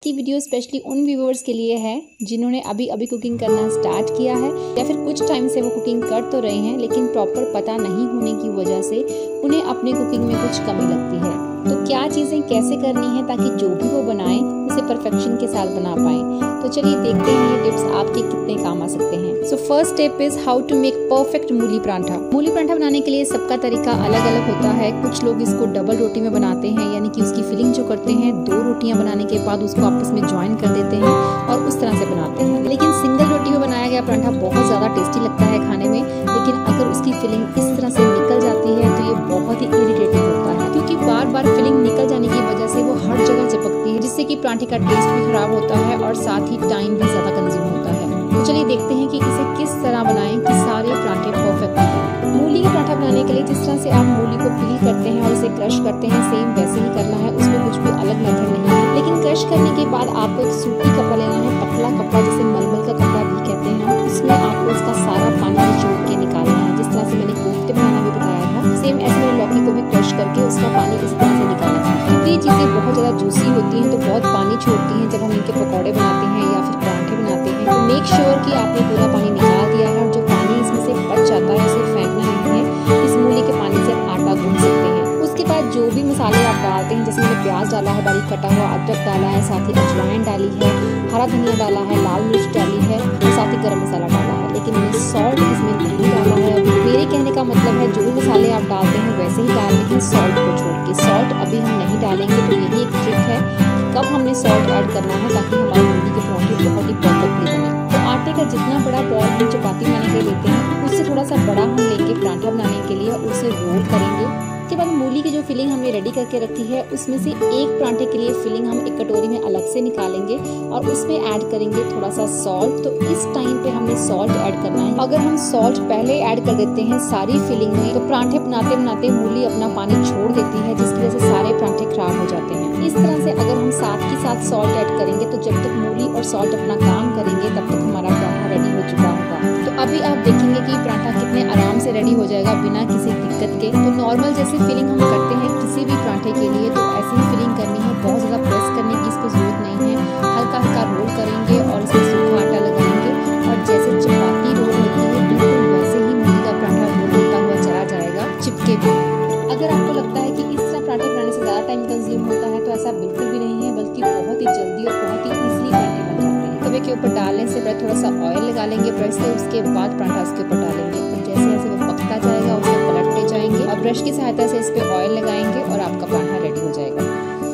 की video specially उन viewers के लिए है जिन्होंने अभी अभी कुकिंग करना स्टार्ट किया है या फिर कुछ टाइम से वो कुकिंग कर तो रहे हैं लेकिन प्रॉपर पता नहीं होने की वजह से उन्हें अपने कुकिंग में कुछ कमी लगती है। तो क्या चीज़ें कैसे करनी है ताकि जो भी वो बनाएं उसे परफेक्शन के साथ बना पाएं। तो चलिए देखते हैं ये टिप्स आपके कितने काम आ सकते हैं। So first tip is how to make perfect मूली परांठा। मूली परांठा बनाने के लिए सबका तरीका अलग अलग होता है। कुछ लोग इसको डबल रोटी में बनाते हैं, यानी कि उसकी फिलिंग जो करते हैं 2 रोटियां बनाने के बाद उसको आपस में ज्वाइन कर देते हैं और उस तरह से बनाते हैं। लेकिन सिंगल रोटी में बनाया गया परांठा बहुत ज़्यादा टेस्टी लगता है खाने में, लेकिन अगर उसकी फिलिंग इस तरह से निकल जाती है तो ये बहुत ही इरिटेटिंग होता है, क्योंकि बार बार फिलिंग निकल जाने की वजह से वो हर जगह चिपकती है, जिससे कि परांठे का टेस्ट भी खराब होता है और साथ ही टाइम भी ज़्यादा कंज्यूम होता है। तो चलिए देखते हैं कि इसे किस तरह बनाएं कि सारे परांठे परफेक्ट हो। मूली का पराठा बनाने के लिए जिस तरह से आप मूली को पील करते हैं और इसे क्रश करते हैं, सेम वैसे ही करना है, उसमें कुछ भी अलग मेथड नहीं है। लेकिन क्रश करने के बाद आपको एक सूती कपड़ा लेना है, पतला कपड़ा जिसे मलमल का कपड़ा भी कहते हैं। उसमें आपको उसका सारा पानी निचोड़ के निकालना है, जिस तरह से मैंने कोफ्ते बनाना भी बताया था। सेम ऐसे मैंने लौकी को भी क्रश करके उसका पानी इस तरह से निकाला था। क्योंकि ये चीज़ें बहुत ज़्यादा जूसी होती हैं तो बहुत पानी छोड़ती हैं जब हम इनके पकौड़े बनाते हैं या फिर परांठे बनाते हैं। तो मेक श्योर कि आपने पूरा पानी निकाल दिया है और जो पानी इसमें से बच जाता है उसे फेंकना नहीं है। इस मूली के पानी से आप आटा गूंथ सकते हैं। उसके बाद जो भी मसाले आप डालते हैं, जैसे मैंने प्याज डाला है, बारीक कटा हुआ अदरक डाला है, साथ ही अजवाइन डाली है, हरा धनिया डाला है, लाल मिर्च डाली है, साथ ही गरम मसाला डाला है। लेकिन मैंने सॉल्ट इसमें नहीं डाला है। मेरे कहने का मतलब है जो भी मसाले आप डालते हैं वैसे ही डाल लेकिन सॉल्ट को छोड़ के। सॉल्ट अभी हम नहीं डालेंगे, तो यही एक ट्रिक है कब हमने सॉल्ट ऐड करना है ताकि हमारी मूली के परांठे बहुत ही परफेक्टली बने। तो आटे का जितना बड़ा बॉल हम चपाती बनाने के लिए लेते हैं उससे थोड़ा सा बड़ा हम लेंगे परांठा बनाने के लिए और उसे रोल करेंगे। उसके बाद मूली की जो फिलिंग हमने रेडी करके रखी है उसमें से एक परांठे के लिए फिलिंग हम एक कटोरी में अलग से निकालेंगे और उसमें ऐड करेंगे थोड़ा सा सॉल्ट। तो इस टाइम पे हमने सॉल्ट ऐड करना है। अगर हम सॉल्ट पहले ऐड कर देते हैं सारी फिलिंग में तो परांठे बनाते बनाते मूली अपना पानी छोड़ देती है, जिसकी वजह से सारे परांठे खराब हो जाते हैं। इस तरह से अगर हम साथ के साथ सॉल्ट ऐड करेंगे तो जब तक मूली और सॉल्ट अपना काम करेंगे तब तक हमारा पराठा रेडी हो चुका होगा। तो अभी आप देखेंगे कि पराठा कितने आराम से रेडी हो जाएगा बिना किसी दिक्कत के। तो नॉर्मल जैसे फिलिंग हम करते हैं किसी भी पराठे के लिए तो ऐसे ही फिलिंग करनी है, बहुत ज़्यादा प्रेस करने की इसको जरूरत नहीं है। हल्का हल्का रोल करेंगे और इसमें सूखा आटा लगाएंगे और जैसे चपाती रोल होती है बिल्कुल वैसे ही मूली का पराठा रोल होता हुआ चला जाएगा, चिपके भी। अगर आपको लगता है कि इस तरह पराठे बनाने से ज़्यादा टाइम कंज्यूम होता है तो ऐसा बिल्कुल भी नहीं है, बल्कि बहुत ही जल्दी और बहुत ही ईजिली पराठे बन जाते हैं। तवे के ऊपर डालने से पहले थोड़ा सा ऑयल लगा लेंगे ब्रश से, उसके बाद पराठा इसके ऊपर डालेंगे और जैसे जैसे वो पकता जाएगा उसे पलटते जाएंगे और ब्रश की सहायता से इस पे ऑयल लगाएंगे और आपका पराठा रेडी हो जाएगा।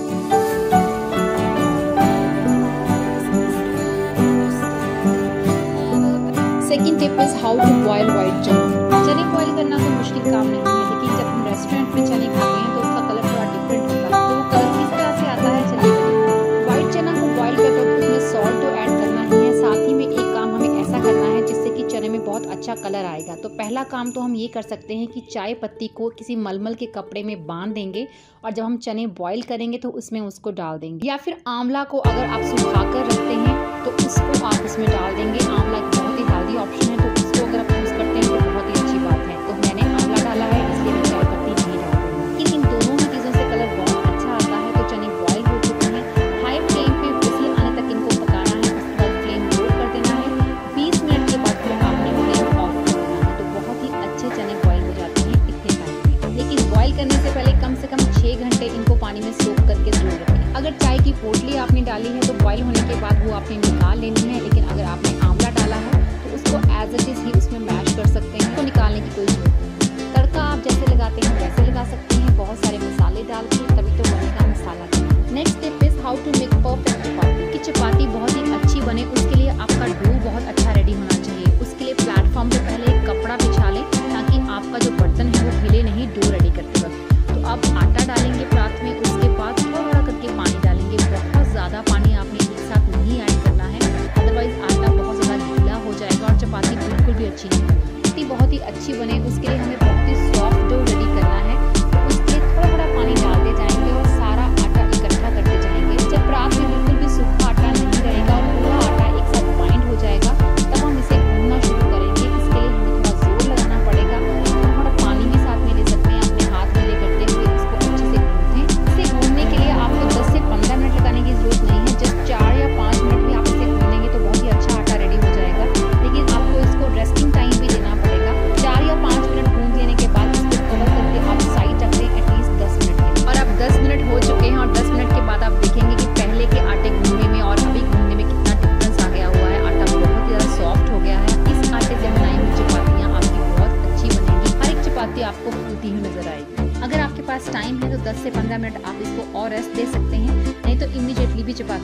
Second tip is how to boil white चना। चने बॉयल करना कोई मुश्किल काम नहीं है, लेकिन जब हम रेस्टोरेंट में चने खाते हैं तो उसका कलर थोड़ा डिफरेंट होता है। तो वो कलर किस तरह से आता है चलिए देखते हैं। व्हाइट चना को बॉयल करते वक्त उसमें सॉल्ट तो ऐड करना ही है, साथ ही में एक काम हमें ऐसा करना है जिससे कि चने में बहुत अच्छा कलर आएगा। तो पहला काम तो हम ये कर सकते हैं कि चाय पत्ती को किसी मलमल के कपड़े में बांध देंगे और जब हम चने बॉयल करेंगे तो उसमें उसको डाल देंगे। या फिर आंवला को अगर आप सुखा कर रखते हैं तो उसको आप उसमें डाल देंगे। आंवला एक बहुत ही हेल्दी ऑप्शन है, तो उसको अगर आप यूज़ करते हैं तो बहुत ही अच्छी बात है। तो मैंने आंवला डाला है इसलिए मैं चाय पत्ती नहीं डाल रही। इन दोनों ही चीज़ों से कलर बहुत अच्छा आता है। तो चने बॉयल हो चुके हैं, हाई फ्लेम पे विसल आने तक इनको पकाना है। उसके बाद फ्लेम लो कर देना है। 20 मिनट के बाद फिर आपने फ्लेम ऑफ कर देना है। तो बहुत ही अच्छे चने बॉयल हो जाते हैं इतने टाइम में। लेकिन बॉयल करने से पहले कम से कम 6 घंटे इनको पानी में सोख करके जरूर रखें। अगर चाय की पोटली आपने डाली है तो बॉयल होने के बाद वो आपने निकाल लेनी है, लेकिन अगर आपने आंवला डाला है तो उसको एज इट इज़ ही उसमें मैश कर सकते हैं, तो निकालने की कोई जरूरत नहीं। तड़का आप जैसे लगाते हैं वैसे लगा सकते हैं, बहुत सारे मसाले डाल के, तभी तो बनेगा मसाला। Next tip is how to make perfect चपाती। कि चपाती बहुत ही अच्छी बने उसके लिए आपका डो बहुत अच्छा रेडी होना चाहिए। उसके लिए प्लेटफॉर्म पे पहले एक कपड़ा बिछा लें ताकि आपका जो बर्तन है वो हिले नहीं डो रेडी करते वक्त। तो आप आटा डालेंगे परात में, उसके बाद थोड़ा करके पानी डालेंगे। बहुत ज़्यादा पानी आपने एक साथ नहीं ऐड करना है, अदरवाइज आटा बहुत ज़्यादा गीला हो जाएगा और चपाती बिल्कुल भी अच्छी नहीं बनेगी। बहुत ही अच्छी बने उसके लिए हमें बहुत ही सॉफ्ट डो रेडी करना है। तो उसके लिए थोड़ा थोड़ा पानी डालते जाएंगे और सारा आटा इकट्ठा करते जाएंगे। जब परात में बिल्कुल भी सूखा आटा नहीं रहेगा और पूरा आटा एक साथ बाइंड हो जाएगा तब हम इसे गूंथना शुरू करेंगे। इसके लिए हमें थोड़ा जोर लगाना पड़ेगा। थोड़ा पानी भी साथ में ले सकते हैं, अपने हाथ में ले करते हुए इसको अच्छे से गूंथें। इसे गूंथने के लिए आपको 10 से 15 मिनट लगाने की जरूरत नहीं है, जस्ट 4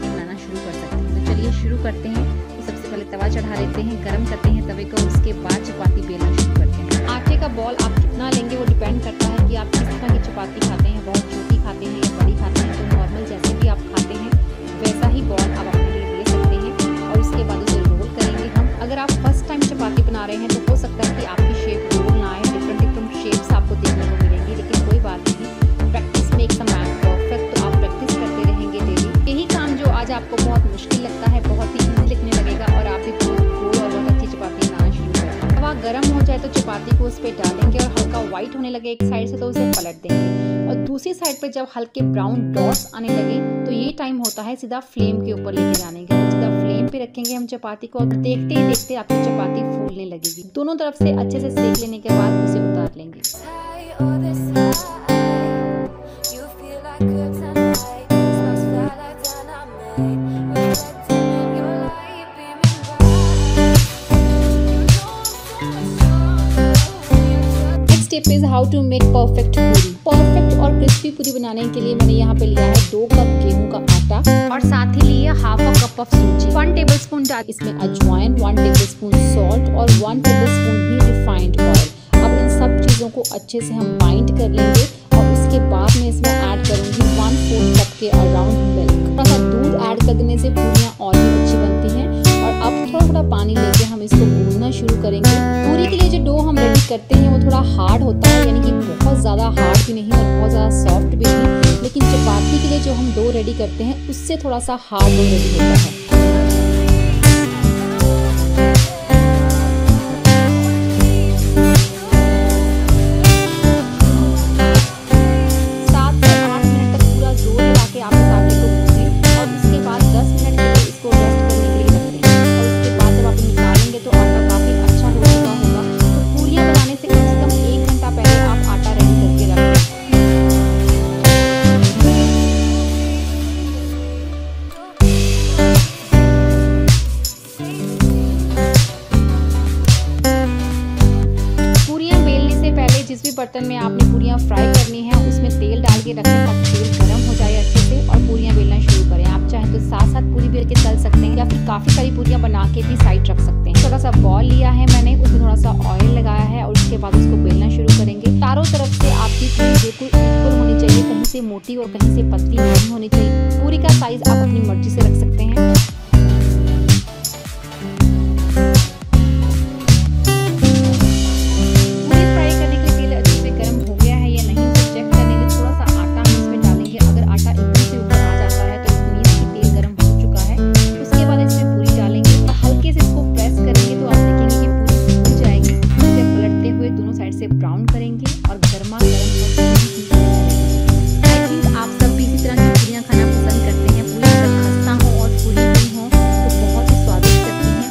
चपाती बनाना शुरू कर सकते हैं। तो चलिए शुरू करते हैं। तो सबसे पहले तवा चढ़ा लेते हैं, गरम करते हैं तवे को, उसके बाद चपाती बेलना शुरू करते हैं। आटे का बॉल आप कितना लेंगे वो डिपेंड करता है कि आप किस तरह की चपाती खाते हैं, बहुत छोटी खाते हैं या बड़ी खाते हैं। तो नॉर्मल जैसे भी आप खाते हैं वैसा ही बॉल आप अपने लिए ले सकते हैं और उसके बाद उसे रोल करेंगे हम। अगर आप फर्स्ट टाइम चपाती बना रहे हैं तो हो सकता है कि आपकी शेप रोल ना आए, डिफरेंट शेप्स आपको देखने को मिलेंगी, लेकिन कोई बात नहीं, practice makes a man perfect. तो आप प्रैक्टिस करते रहेंगे डेली। यही काम जो आज आपको बहुत मुश्किल लगता है बहुत ही ईजी लगने लगेगा और आप भी बहुत गोल और बहुत अच्छी चपाती बनाना शुरू करेंगे। तवा गर्म हो जाए तो चपाती को उस पर डालेंगे और हल्का व्हाइट होने लगे एक साइड से तो उसे पलट देंगे और दूसरी साइड पर जब हल्के ब्राउन डॉट्स आने लगे तो ये टाइम होता है सीधा फ्लेम के ऊपर लेके जाने का। तो सीधा फ्लेम पे रखेंगे हम चपाती को और देखते ही देखते आपकी चपाती फूलने लगेगी। दोनों तरफ से अच्छे से सेक लेने के बाद उसे उतार लेंगे। Tip is how to make perfect पूरी। परफेक्ट और क्रिस्पी पूरी बनाने के लिए मैंने यहाँ पे लिया है 2 कप गेहूं का आटा और साथ ही लिया हाफ अ कप ऑफ सूजी, 1 टेबलस्पून डाल इसमें अजवाइन, 1 टेबलस्पून सॉल्ट और 1 टेबलस्पून ही रिफाइंड ऑयल। अब इन सब चीज़ों को अच्छे से हम बाइंड कर लेंगे और उसके बाद में इसमें ऐड करूँगी 1/4 कप के अराउंड मिल्क। थोड़ा सा दूध ऐड कर देने से पूरियाँ और भी अच्छी बनती हैं। और अब थोड़ा थोड़ा पानी लेके हम इसको गूंदना शुरू करेंगे। पूरी के लिए जो डो हम रेडी करते हैं वो थोड़ा हार्ड होता है, यानी कि बहुत ज़्यादा हार्ड भी नहीं और बहुत ज़्यादा सॉफ्ट भी नहीं, लेकिन चपाती के लिए जो हम डो रेडी करते हैं उससे थोड़ा सा हार्ड डो रेडी होता है। जिस भी बर्तन में आपने पूरियाँ फ्राई करनी है उसमें तेल डाल के रखें ताकि तेल गर्म हो जाए अच्छे से और पूरियाँ बेलना शुरू करें। आप चाहें तो साथ साथ पूरी बेल के तल सकते हैं या फिर काफ़ी सारी पूरियाँ बना के भी साइड रख सकते हैं। थोड़ा सा बॉल लिया है मैंने, उसमें थोड़ा सा ऑयल लगाया है और उसके बाद उसको बेलना शुरू करेंगे। चारों तरफ से आपकी पूरी बिल्कुल इक्वल होनी चाहिए, कहीं से मोटी और कहीं से पतली नहीं होनी चाहिए। पूरी का साइज आप अपनी मर्जी से रख सकते हैं। ब्राउन करेंगे और गर्मा गर्म आई थिंक आप सब भी इसी तरह की पूरियाँ खाना पसंद करते हैं। पूरी अगर खस्ता हो और पूरी नहीं हो तो बहुत ही स्वादिष्ट लगती हैं।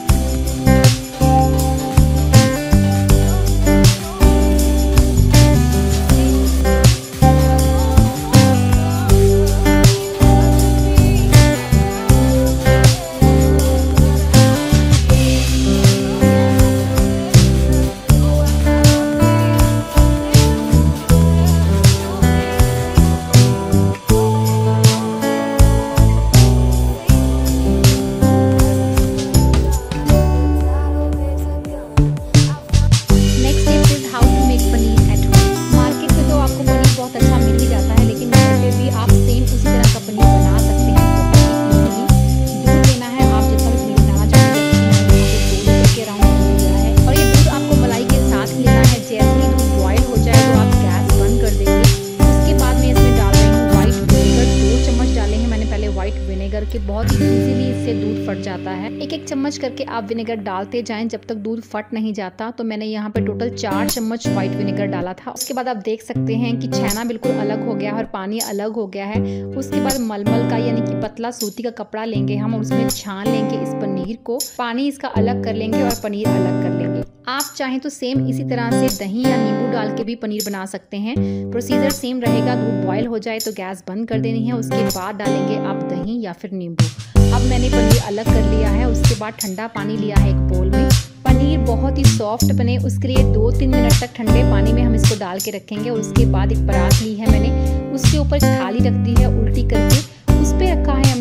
विनेगर के बहुत इजीली इससे दूध फट जाता है। एक एक चम्मच करके आप विनेगर डालते जाएं जब तक दूध फट नहीं जाता। तो मैंने यहाँ पे टोटल 4 चम्मच व्हाइट विनेगर डाला था। उसके बाद आप देख सकते हैं कि छेना बिल्कुल अलग हो गया है और पानी अलग हो गया है। उसके बाद मलमल का यानी कि पतला सूती का कपड़ा लेंगे हम और उसमें छान लेंगे इस पनीर को, पानी इसका अलग कर लेंगे और पनीर अलग कर लेंगे। आप चाहें तो सेम इसी तरह से दही या नींबू डाल के भी पनीर बना सकते हैं। प्रोसीजर सेम रहेगा। दूध बॉयल हो जाए तो गैस बंद कर देनी है, उसके बाद डालेंगे आप दही या फिर नींबू। अब मैंने पनीर अलग कर लिया है। उसके बाद ठंडा पानी लिया है एक बोल में। पनीर बहुत ही सॉफ्ट बने उसके लिए 2-3 मिनट तक ठंडे पानी में हम इसको डाल के रखेंगे। उसके बाद एक परात ली है मैंने, उसके ऊपर थाली रख दी है उल्टी करके, उस पर रखा है हमने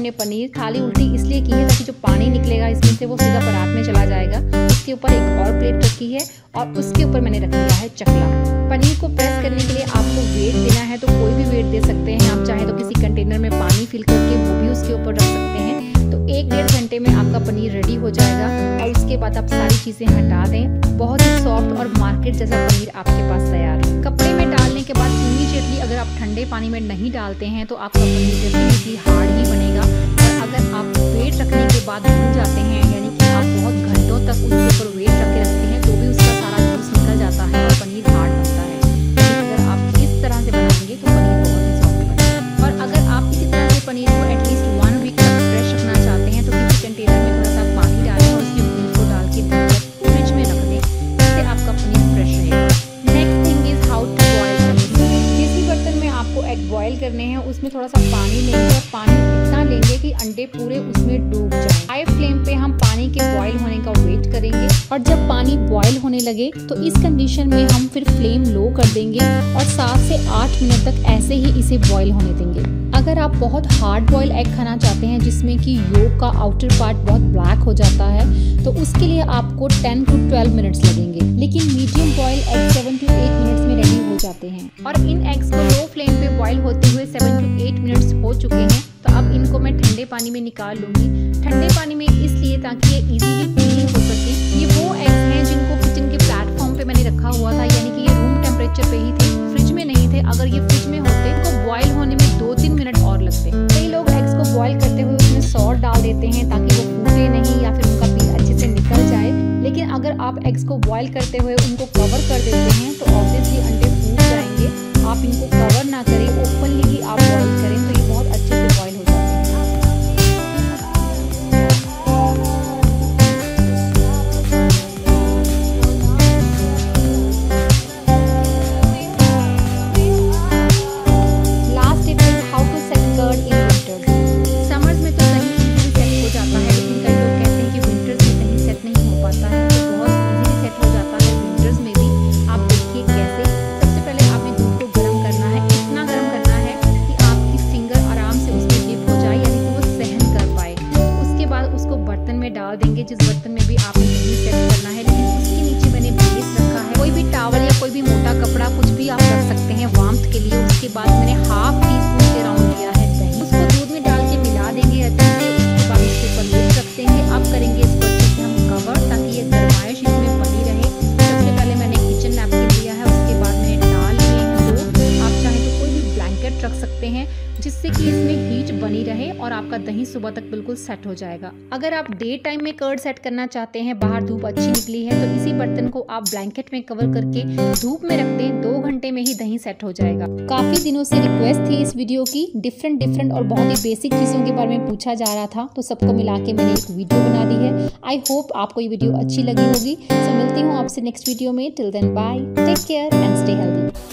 हमने पनीर थाली उल्टी इसलिए की है ताकि जो पानी निकलेगा इसमें से वो सीधा परात में चला जाएगा। उसके ऊपर एक और प्लेट रखी है और उसके ऊपर मैंने रख दिया है चकला। पनीर को प्रेस करने के लिए आपको वेट देना है तो कोई भी वेट दे सकते हैं। आप चाहे तो किसी कंटेनर में पानी फिल करके वो भी उसके ऊपर रख सकते हैं। तो 1-1.5 घंटे में आपका पनीर रेडी हो जाएगा और उसके बाद आप सारी चीज़ें हटा दें। बहुत ही सॉफ्ट और मार्केट जैसा पनीर आपके पास तैयार है। कपड़े में डालने के बाद इमीडिएटली अगर आप ठंडे पानी में नहीं डालते हैं तो आपका पनीर डेफिनेटली हार्ड ही बनेगा। और अगर आप वेट रखने के बाद भूल जाते हैं, यानी कि आप बहुत घंटों तक उसके ऊपर वेट रख के रखते हैं, तो भी उसका सारा जूस निकल जाता है और पनीर हार्ड बनता है। लेकिन अगर आप इस तरह से बनाएंगे तो पनीर बहुत ही सॉफ्ट बनेगा। और अगर आप इसी तरह से पनीर को एटलीस्ट 1 वीक तक फ्रेश रखना चाहते हैं तो किसी कंटेनर में थोड़ा सा पानी डालें और उसमें पनीर को डाल के फ्रिज में रख दें। इससे आपका पनीर फ्रेश रहेगा। Next thing is how to boil पनीर। किसी बर्तन में आपको एग बॉयल करने हैं, उसमें थोड़ा सा पानी लेंगे और पानी इतना लेंगे कि अंडे पूरे उसमें डूब जाए। हाई फ्लेम पे हम पानी के बॉयल होने का वेट करेंगे और जब पानी बॉयल होने लगे तो इस कंडीशन में हम फिर फ्लेम लो कर देंगे और 7 से 8 मिनट तक ऐसे ही इसे बॉयल होने देंगे। अगर आप बहुत हार्ड बॉयल एग खाना चाहते हैं जिसमें कि योक का आउटर पार्ट बहुत ब्लैक हो जाता है तो उसके लिए आपको 10 to 12 मिनट्स लगेंगे। लेकिन medium boil egg 7 to 8 minutes में रेडी हो जाते हैं। और इन एग्स को लो फ्लेम पे बॉयल होते हुए 7 to 8 मिनट्स हो चुके हैं। तो अब इनको मैं ठंडे पानी में निकाल लूंगी। ठंडे पानी में इसलिए ताकि ये इजीली कूलिंग हो सके। ये वो एग्स हैं जिनको किचन के प्लेटफॉर्म पे मैंने रखा हुआ था, यानी कि ये रूम टेम्परेचर पे ही थे, फ्रिज में नहीं थे। अगर ये फ्रिज में होते तो बॉयल होने में 2-3 मिनट और लगते। कई लोग एग्स को बॉयल करते हुए उसमें सॉल्ट डाल देते हैं ताकि वो फूटे नहीं या फिर उनका पीस अच्छे से निकल जाए। लेकिन अगर आप एग्स को बॉयल करते हुए उनको कवर कर देते हैं तो ऑब्वियसली अंडे फूट जाएंगे। आप इनको कवर ना करें, ओपनली ही आप बॉयल करें तो ये बहुत अच्छे से बॉयल हो जाते हैं। डाल देंगे जिस बर्तन में भी आपने दही सेट करना है। लेकिन उसके नीचे मैंने बेस रखा है। कोई भी टॉवल या कोई भी मोटा कपड़ा कुछ भी आप रख सकते हैं वार्मथ के लिए। उसके बाद मैंने ½ टीस्पून के राउंड लिया है दही, उसको दूध में डाल के मिला देंगे अच्छे से। उसके बाद इसके ऊपर लिड रख देंगे। अब करेंगे इसको अच्छे से हम कवर ताकि ये गर्माइश इसमें बनी रहे। सबसे पहले मैंने किचन नैपकिन लिया है, उसके बाद मैंने डाल लिए हैं 2। आप चाहें तो कोई भी ब्लैंकेट रख सकते हैं जिससे कि इसमें हीट बनी रहे और आपका दही सुबह तक बिल्कुल सेट हो जाएगा। अगर आप डे टाइम में कर्ड सेट करना चाहते हैं, बाहर धूप अच्छी निकली है, तो इसी बर्तन को आप ब्लैंकेट में कवर करके धूप में रख दें। 2 घंटे में ही दही सेट हो जाएगा। काफी दिनों से रिक्वेस्ट थी इस वीडियो की, डिफरेंट और बहुत ही बेसिक चीजों के बारे में पूछा जा रहा था, तो सबको मिला के मैंने एक वीडियो बना दी है। आई होप आपको ये वीडियो अच्छी लगी होगी। सो मिलती हूँ आपसे नेक्स्ट वीडियो में। Till then bye, take care and stay healthy.